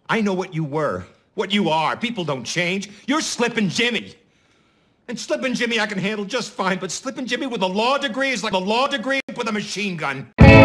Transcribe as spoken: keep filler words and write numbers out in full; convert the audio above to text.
I know what you were, what you are. People don't change. You're Slippin' Jimmy. And Slippin' Jimmy I can handle just fine, but Slippin' Jimmy with a law degree is like a law degree with a machine gun.